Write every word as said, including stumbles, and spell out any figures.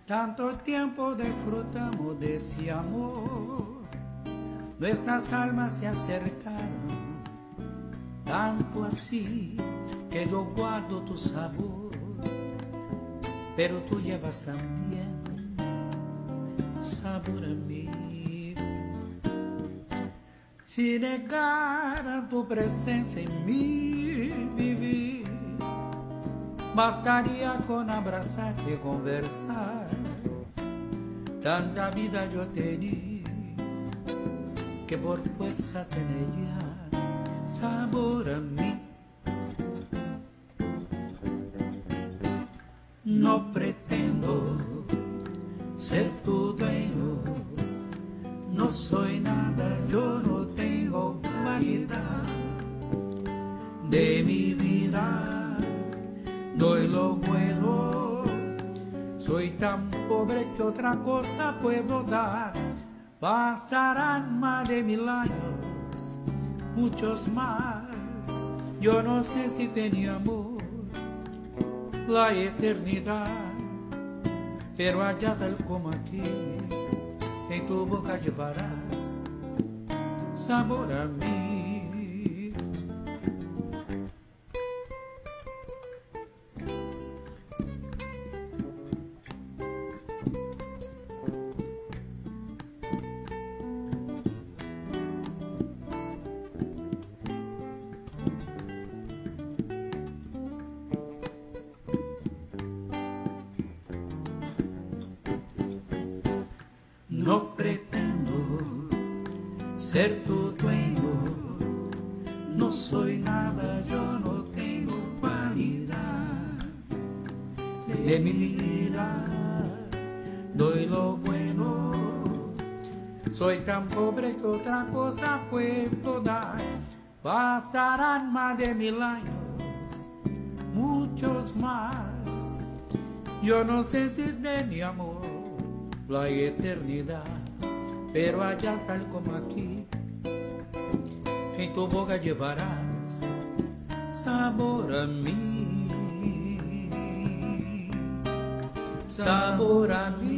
Tanto tiempo disfrutamos de ese amor, nuestras almas se acercaron, tanto así que yo guardo tu sabor, pero tú llevas también sabor a mí. Si negara tu presencia en mi vivir, bastaría con abrazarte y conversar. Tanta vida yo te di que por fuerza tenía sabor a mí. No pretendo ser tu dueño, no soy nada, yo no tengo vanidad de mi vida. Doy lo bueno, soy tan pobre que otra cosa puedo dar. Pasarán más de mil años, muchos más. Yo no sé si tenía amor la eternidad, pero allá tal como aquí, en tu boca llevarás sabor a mí. No pretendo ser tu dueño, no soy nada, yo no tengo cualidad de mi vida. Doy lo bueno, soy tan pobre que otra cosa puedo dar. Bastarán más de mil años, muchos más. Yo no sé si de mi amor la eternidad, pero allá tal como aquí, en tu boca llevarás sabor a mí, sabor a mí.